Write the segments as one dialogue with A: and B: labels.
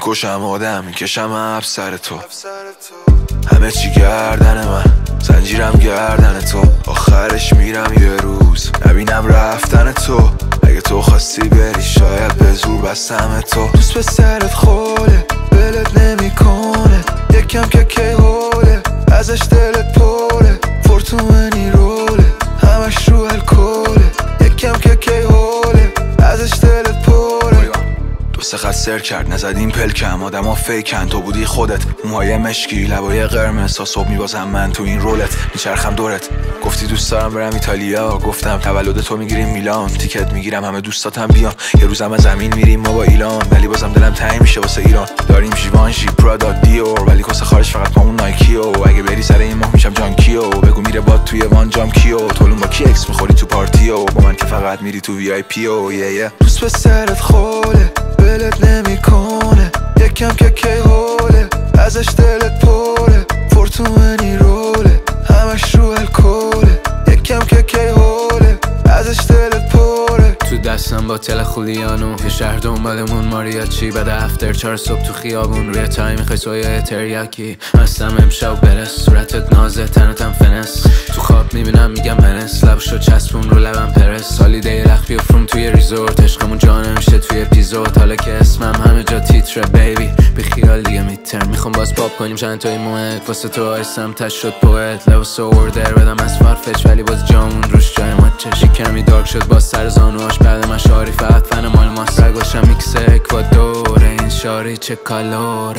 A: میکشم آدم میکشم حبس سر تو، همه چی گردن من، زنجیرم گردن تو. آخرش میرم یه روز نبینم رفتن تو. اگه تو خواستی بری شاید به زور بستم تو. دوست به سرت خوله بلت نمیکنه، یکم که کی حوله ازش دلت پره. فورتومنی روله همش رو الکله، یکم که کی حوله ازش دلت پره. دو سه خط سر کرد نزدیم پلکم، آدم ها فیکن تو بودی خودت. موهای مشکی لبای قرمز تا صبح میبازم من تو این رولت. میچرخم دورت گفتی دوست دارم برم ایتالیا، گفتم تولد تو میگیریم میلان. تیکت میگیرم همه دوستاتم بیان، یه روزم از زمین میریم ما با ایلان. ولی بازم دلم تنگ میشه واسه ایران. داریم ژیوانژی پرادا دیور، ولی کاسه خارج فقط پامون نایکیو. اگه بری سر این ماه میشم جانکیو، بگو میره باد توی وان جام کیو. تولون با کی اکس میخوری تو پارتیو، با من که فقط میری تو وی آی پیو. دوست به سرت خوله بلت نمیکنه، یکم که کی حوله ازش دلت پره. فورتومنی روله همش رو الکله، یکم که کی حوله ازش دلت پره.
B: تو دستم با تل خولیانو، یه شهر دنبالمون ماریاچی. بعد افتر 4 صبح تو خیابون روی تای میخوای سویای تریاکی. مستم امشب برس صورتت نازه تنتم فنس. تو خواب میبینم میگم منس، لبشو چسبون رو لبم پرس. هالیدی رخ بیفروم توی ریزورت، عشقمون جا نمیشه توی اپیزود. حالا که اسمم همه جا تیتره بیبی بی خیال دیگه میترم. میخوام باز پاپ کنیم چند تای موهت، واسه تو آیسم تش شد پوئت. لباس اوردر بدم از فارفچ ولی باز جامون روش جای ماچش. کمی دارک شد باز سر زانوهاش، بعد من شاری فقط فن مال ماست. رگاشم میکس اکوادوره، این شاری چه کالوره.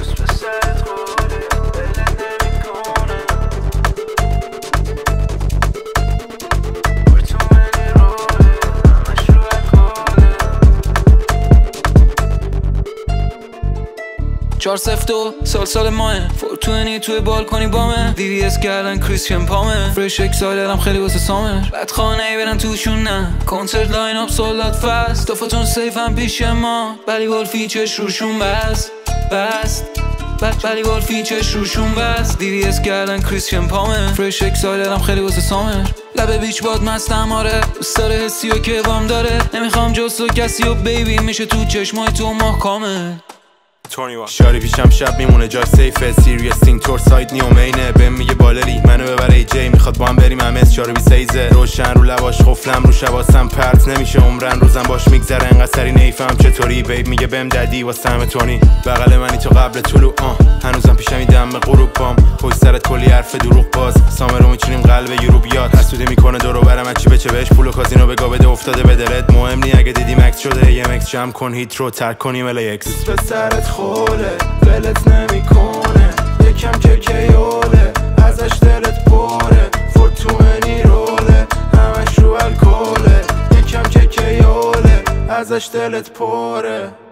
C: چار سفتو سال ماه فورتونی توی بالکنی بامه. VVS کردن کریستین پامه، فرش اکسایلرم خیلی واسه سامر. بعد خانه ای برن توشون نه، کنسرت لاین اپ سولدات فست. دافتون سیف هم پیش ما، ولی گل فیچش روشون بست. ولی گل فیچش روشون بست. VVS کردن کریستین پامه، فرش اکسایلرم خیلی واسه سامر. لبه بیچ باد مستم آره، دوست داره حسی و که وام داره. نمیخوام جستو کسی و بیبی میشه تو چشمای تو ماه کامل.
D: شاری پیشم شب میمونه جای سیفه، سیریس تینگ تور سایت نیومینه. بهم میگه بالری منو ببره ای جی، میخواد با هم بریم همس 4-20 روشن رو لباش خفلم رو شباسم پرت نمیشه عمرن. روزم باش میگذره انقدر سری نیفهم چطوری. بیب میگه بهم ددی واسه همه تونی، بغل منی تو قبل طلوع هنوزم پیشم میدم به غروب پام. پشت سرت کلی حرف دروغ باز، سامر رو میچینیم قلب یوروبیات. حسودی میکنه دور و برم چی بچه بهش پول و کازینو بگا بده افتاده به دلت. مهم نی اگه دیدی مکس شده یه مکس جمع کن هیت رو ترک کنیم LAX.
E: به سرت خوله ولت نمیکنه، یکم که کیوله ازش دلت پره. فورتومنی روله همش رو الکله، یکم که کیوله ازش دلت پره.